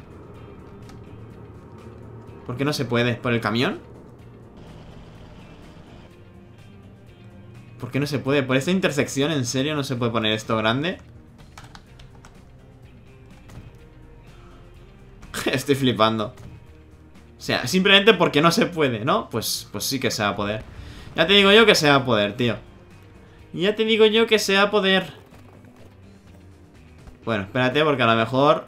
¿Por qué no se puede? ¿Por el camión? ¿Por qué no se puede? ¿Por esta intersección? ¿En serio no se puede poner esto grande? Estoy flipando. O sea, simplemente porque no se puede, ¿no? Pues, pues sí que se va a poder. Ya te digo yo que se va a poder, tío. Ya te digo yo que se va a poder. Bueno, espérate porque a lo mejor...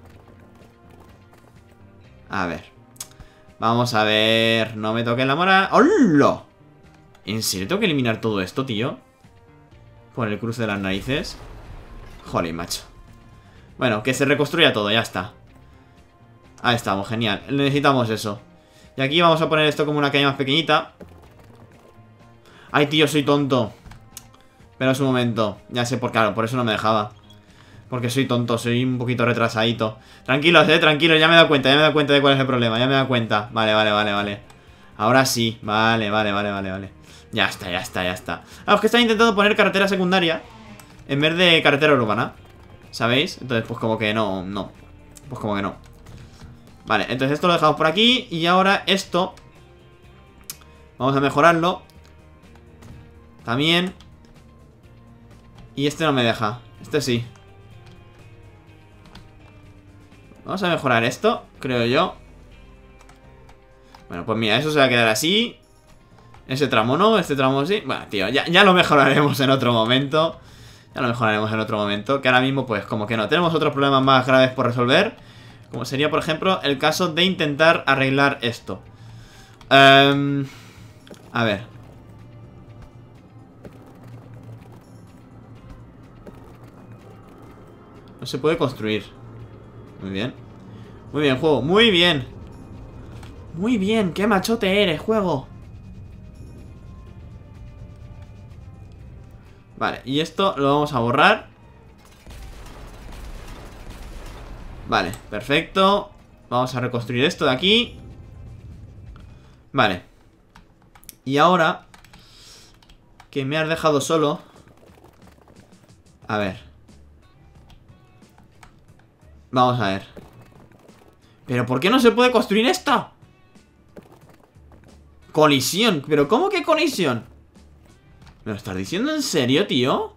A ver. Vamos a ver. No me toques la moral. ¡Hola! ¿En serio tengo que eliminar todo esto, tío? Por el cruce de las narices. Joder, macho. Bueno, que se reconstruya todo, ya está. Ahí estamos, genial. Necesitamos eso. Y aquí vamos a poner esto como una calle más pequeñita. Ay, tío, soy tonto. Espera un momento. Ya sé por qué, claro, por eso no me dejaba. Porque soy tonto, soy un poquito retrasadito. Tranquilos, eh, tranquilos, ya me he dado cuenta, ya me he dado cuenta de cuál es el problema, ya me he dado cuenta. Vale, vale, vale, vale. Ahora sí, vale, vale, vale, vale, vale. Ya está, ya está, ya está. Ah, es que están intentando poner carretera secundaria en vez de carretera urbana, ¿sabéis? Entonces, pues como que no, no. Pues como que no. Vale, entonces esto lo dejamos por aquí. Y ahora esto vamos a mejorarlo también. Y este no me deja. Este sí. Vamos a mejorar esto, creo yo. Bueno, pues mira, eso se va a quedar así. Ese tramo no, este tramo sí. Bueno, tío, ya, ya lo mejoraremos en otro momento. Ya lo mejoraremos en otro momento. Que ahora mismo, pues, como que no. Tenemos otros problemas más graves por resolver. Como sería, por ejemplo, el caso de intentar arreglar esto. Um, a ver. No se puede construir. Muy bien. Muy bien, juego. Muy bien. Muy bien. Qué machote eres, juego. Vale, y esto lo vamos a borrar. Vale, perfecto. Vamos a reconstruir esto de aquí. Vale. Y ahora que me has dejado solo. A ver. Vamos a ver. ¿Pero por qué no se puede construir esto? Colisión. ¿Pero cómo que colisión? ¿Me lo estás diciendo en serio, tío?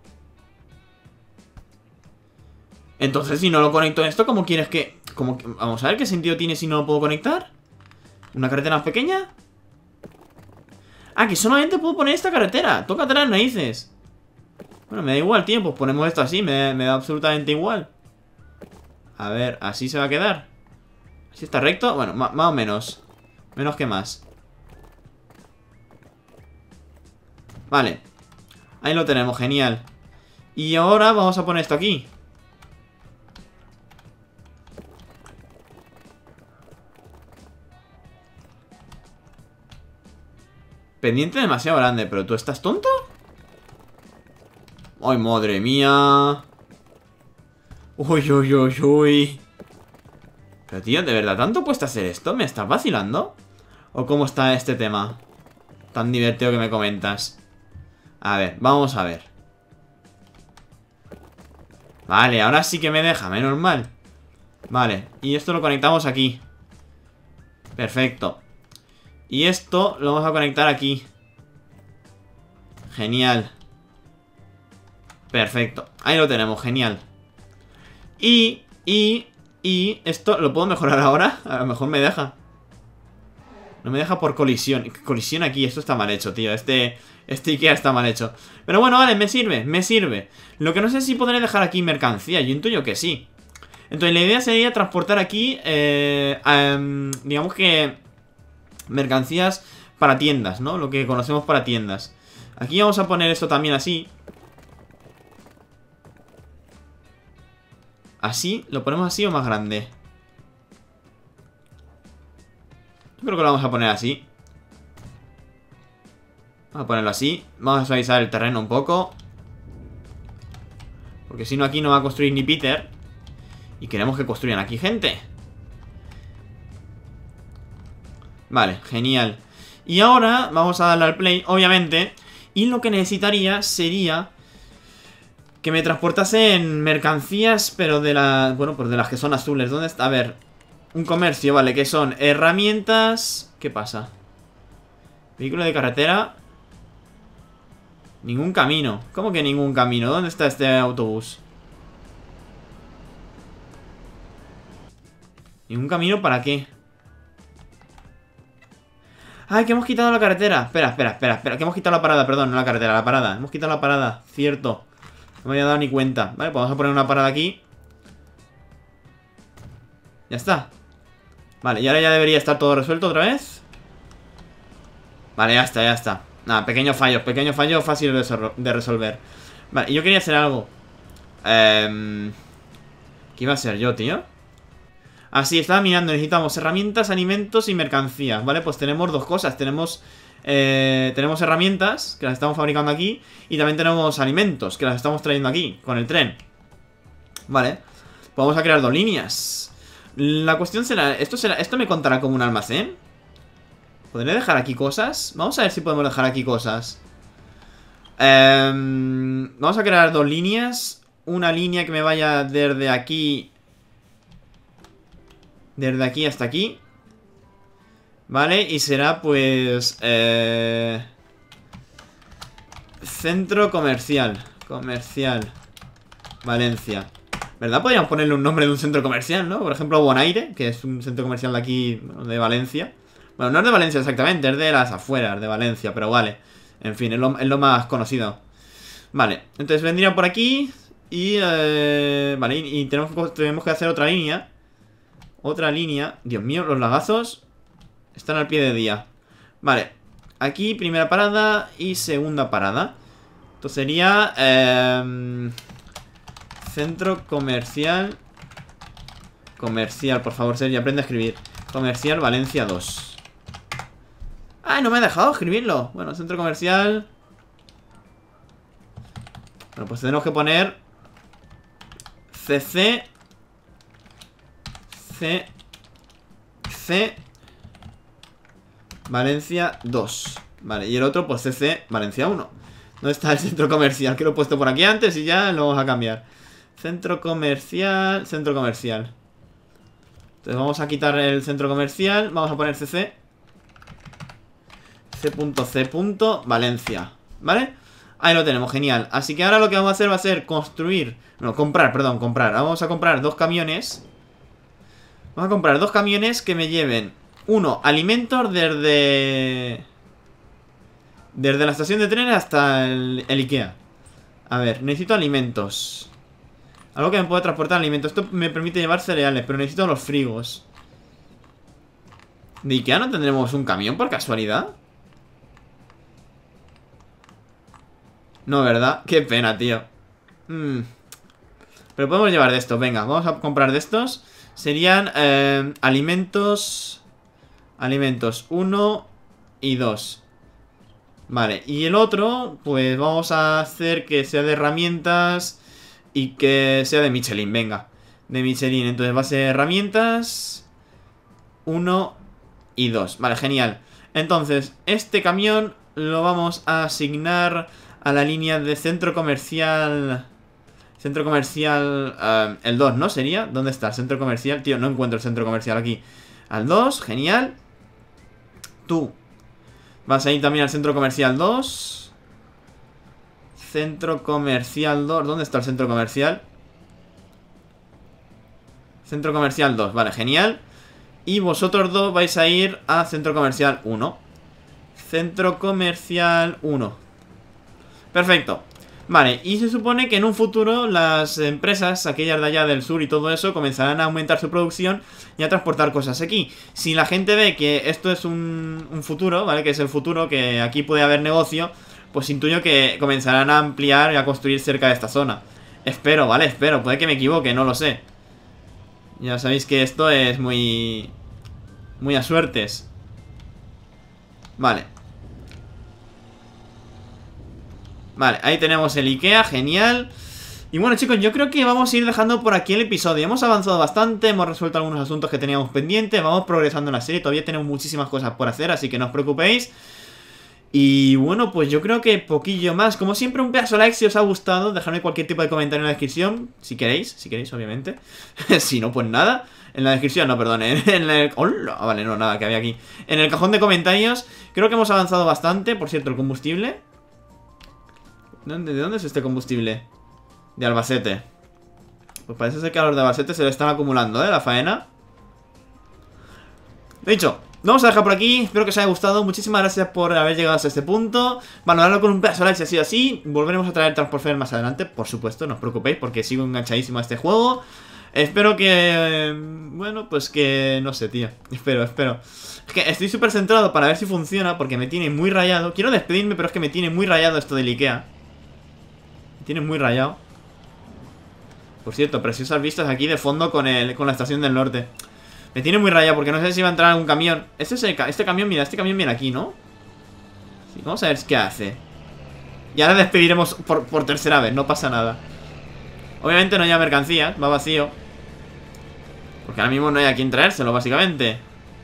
Entonces, si no lo conecto en esto, ¿cómo quieres que...? ¿Cómo que... Vamos a ver qué sentido tiene si no lo puedo conectar. ¿Una carretera más pequeña? Ah, que solamente puedo poner esta carretera. Tócate las narices. Bueno, me da igual, tío. Pues ponemos esto así. Me, me da absolutamente igual. A ver, ¿así se va a quedar? ¿Así está recto? Bueno, más o menos. Menos que más. Vale. Ahí lo tenemos, genial. Y ahora vamos a poner esto aquí. Pendiente demasiado grande. ¿Pero tú estás tonto? ¡Ay, madre mía! Uy, uy, uy, uy. Pero tío, ¿de verdad tanto cuesta hacer esto? ¿Me estás vacilando? ¿O cómo está este tema? Tan divertido que me comentas. A ver, vamos a ver. Vale, ahora sí que me deja, menos mal. Vale, y esto lo conectamos aquí. Perfecto. Y esto lo vamos a conectar aquí. Genial. Perfecto, ahí lo tenemos, genial. Y, y, y esto lo puedo mejorar ahora. A lo mejor me deja. No me deja por colisión. Colisión aquí, esto está mal hecho, tío. Este, este Ikea está mal hecho. Pero bueno, vale, me sirve, me sirve. Lo que no sé es si podré dejar aquí mercancía. Yo intuyo que sí. Entonces la idea sería transportar aquí eh, um, digamos que mercancías para tiendas, ¿no? Lo que conocemos para tiendas. Aquí vamos a poner esto también así. Así, ¿lo ponemos así o más grande? Yo creo que lo vamos a poner así. Vamos a ponerlo así. Vamos a suavizar el terreno un poco, porque si no aquí no va a construir ni Peter. Y queremos que construyan aquí gente. Vale, genial. Y ahora vamos a darle al play, obviamente. Y lo que necesitaría sería que me transportasen mercancías, pero de las... Bueno, pues de las que son azules. ¿Dónde está? A ver, un comercio, vale, que son herramientas... ¿Qué pasa? Vehículo de carretera. Ningún camino. ¿Cómo que ningún camino? ¿Dónde está este autobús? ¿Ningún camino para qué? ¡Ay, que hemos quitado la carretera! Espera, espera, espera, espera. Que hemos quitado la parada, perdón, no la carretera, la parada. Hemos quitado la parada, cierto. No me había dado ni cuenta. Vale, pues vamos a poner una parada aquí. Ya está. Vale, y ahora ya debería estar todo resuelto otra vez. Vale, ya está, ya está. Nada, pequeños fallos, pequeños fallos fácil de resolver. Vale, y yo quería hacer algo. Eh, ¿Qué iba a ser yo, tío? Ah, sí, estaba mirando, necesitamos herramientas, alimentos y mercancías, ¿vale? Pues tenemos dos cosas, tenemos eh, tenemos herramientas, que las estamos fabricando aquí. Y también tenemos alimentos, que las estamos trayendo aquí, con el tren. Vale, pues vamos a crear dos líneas. La cuestión será, ¿esto será, esto me contará como un almacén? ¿Podré dejar aquí cosas? Vamos a ver si podemos dejar aquí cosas. eh, Vamos a crear dos líneas. Una línea que me vaya desde aquí, desde aquí hasta aquí. Vale, y será pues eh, centro comercial. Comercial Valencia. ¿Verdad? Podríamos ponerle un nombre de un centro comercial, ¿no? Por ejemplo, Bonaire, que es un centro comercial de aquí, de Valencia. Bueno, no es de Valencia exactamente, es de las afueras de Valencia, pero vale. En fin, es lo, es lo más conocido. Vale, entonces vendrían por aquí. Y, eh, vale, y, y tenemos, tenemos que hacer otra línea. Otra línea. Dios mío, los lagazos están al pie de día. Vale, aquí primera parada y segunda parada. Esto sería eh, centro comercial. Comercial, por favor, Sergi, aprende a escribir. Comercial Valencia dos. ¡Ay, no me ha dejado escribirlo! Bueno, centro comercial. Bueno, pues tenemos que poner C C C C Valencia dos. Vale, y el otro pues C C Valencia uno. ¿Dónde está el centro comercial? Que lo he puesto por aquí antes y ya lo vamos a cambiar. Centro comercial, centro comercial. Entonces vamos a quitar el centro comercial. Vamos a poner C C C.C. Valencia. ¿Vale? Ahí lo tenemos, genial. Así que ahora lo que vamos a hacer va a ser construir. No, comprar, perdón, comprar. Vamos a comprar dos camiones. Vamos a comprar dos camiones que me lleven. Uno, alimentos desde Desde la estación de tren hasta el, el Ikea. A ver, necesito alimentos. Algo que me pueda transportar alimentos. Esto me permite llevar cereales, pero necesito los frigos. ¿De Ikea no tendremos un camión por casualidad? No, ¿verdad? Qué pena, tío. mm. Pero podemos llevar de estos, venga. Vamos a comprar de estos. Serían eh, alimentos. Alimentos uno y dos. Vale, y el otro, pues vamos a hacer que sea de herramientas y que sea de Michelin, venga. De Michelin, entonces va a ser herramientas uno y dos. Vale, genial. Entonces, este camión lo vamos a asignar a la línea de centro comercial. Centro comercial uh, el dos, ¿no? ¿Sería? ¿Dónde está el centro comercial? Tío, no encuentro el centro comercial aquí. Al dos, genial. Tú vas a ir también al centro comercial dos. Centro comercial dos. ¿Dónde está el centro comercial? Centro comercial dos, vale, genial. Y vosotros dos vais a ir a centro comercial uno. Centro comercial uno. Perfecto. Vale, y se supone que en un futuro las empresas, aquellas de allá del sur y todo eso, comenzarán a aumentar su producción y a transportar cosas aquí. Si la gente ve que esto es un, un futuro, ¿vale? Que es el futuro, que aquí puede haber negocio, pues intuyo que comenzarán a ampliar y a construir cerca de esta zona. Espero, ¿vale? Espero, puede que me equivoque, no lo sé. Ya sabéis que esto es muy... muy a suertes. Vale. Vale, ahí tenemos el Ikea, genial. Y bueno, chicos, yo creo que vamos a ir dejando por aquí el episodio. Hemos avanzado bastante, hemos resuelto algunos asuntos que teníamos pendientes. Vamos progresando en la serie, todavía tenemos muchísimas cosas por hacer, así que no os preocupéis. Y bueno, pues yo creo que poquillo más. Como siempre, un pedazo de like si os ha gustado. Dejadme cualquier tipo de comentario en la descripción, si queréis, si queréis, obviamente. Si no, pues nada. En la descripción, no, perdón, en el... ¡Hola! Vale, no, nada, que había aquí. En el cajón de comentarios. Creo que hemos avanzado bastante. Por cierto, el combustible. ¿De dónde es este combustible? De Albacete. Pues parece ser que a los de Albacete se le están acumulando, ¿eh? La faena. De hecho, lo vamos a dejar por aquí. Espero que os haya gustado. Muchísimas gracias por haber llegado hasta este punto. Valorarlo con un pedazo de like si ha sido así. Volveremos a traer Transport Fever más adelante, por supuesto, no os preocupéis, porque sigo enganchadísimo a este juego. Espero que... Bueno, pues que... No sé, tío. Espero, espero. Es que estoy súper centrado para ver si funciona, porque me tiene muy rayado. Quiero despedirme, pero es que me tiene muy rayado esto del Ikea. Me tiene muy rayado. Por cierto, preciosas vistas aquí de fondo con, el, con la estación del norte. Me tiene muy rayado porque no sé si va a entrar algún camión. Este, es el, este camión, mira, este camión viene aquí, ¿no? Sí, vamos a ver qué hace. Y ahora despediremos por, por tercera vez, no pasa nada. Obviamente no hay mercancías, va vacío. Porque ahora mismo no hay a quien traérselo, básicamente.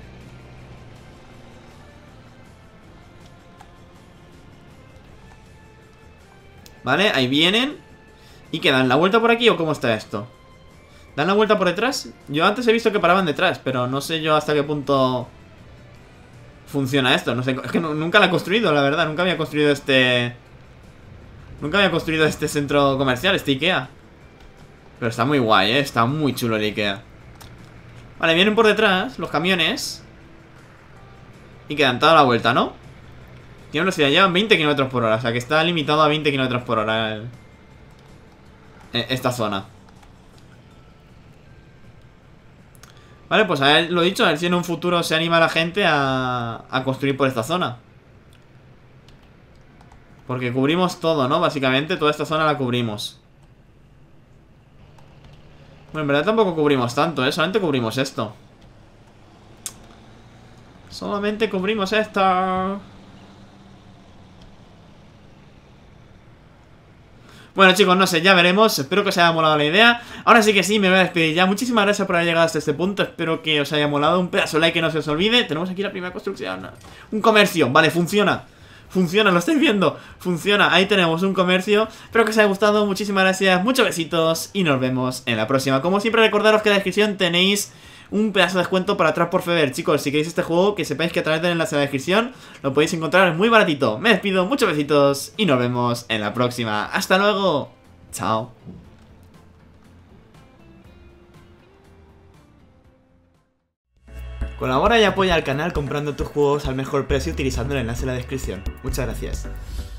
Vale, ahí vienen. ¿Y qué dan la vuelta por aquí o cómo está esto? ¿Dan la vuelta por detrás? Yo antes he visto que paraban detrás, pero no sé yo hasta qué punto funciona esto. No sé, es que nunca la he construido, la verdad. Nunca había construido este... Nunca había construido este centro comercial, este Ikea. Pero está muy guay, ¿eh? Está muy chulo el Ikea. Vale, vienen por detrás los camiones. Y quedan toda la vuelta, ¿no? Tiene velocidad, llevan veinte kilómetros por hora. O sea que está limitado a veinte kilómetros por hora el... esta zona. Vale, pues a ver, lo dicho, a ver si en un futuro se anima la gente a, a construir por esta zona. Porque cubrimos todo, ¿no? Básicamente toda esta zona la cubrimos. Bueno, en verdad tampoco cubrimos tanto, ¿eh? Solamente cubrimos esto. Solamente cubrimos esto. Bueno, chicos, no sé, ya veremos. Espero que os haya molado la idea. Ahora sí que sí, me voy a despedir ya. Muchísimas gracias por haber llegado hasta este punto. Espero que os haya molado. Un pedazo de like que no se os olvide. Tenemos aquí la primera construcción. Un comercio, vale, funciona. Funciona, lo estáis viendo. Funciona, ahí tenemos un comercio. Espero que os haya gustado, muchísimas gracias. Muchos besitos y nos vemos en la próxima. Como siempre, recordaros que en la descripción tenéis un pedazo de descuento para Transport Fever. Chicos, si queréis este juego, que sepáis que a través del enlace de la descripción lo podéis encontrar muy baratito. Me despido, muchos besitos y nos vemos en la próxima. ¡Hasta luego! ¡Chao! Colabora y apoya al canal comprando tus juegos al mejor precio utilizando el enlace en la descripción. Muchas gracias.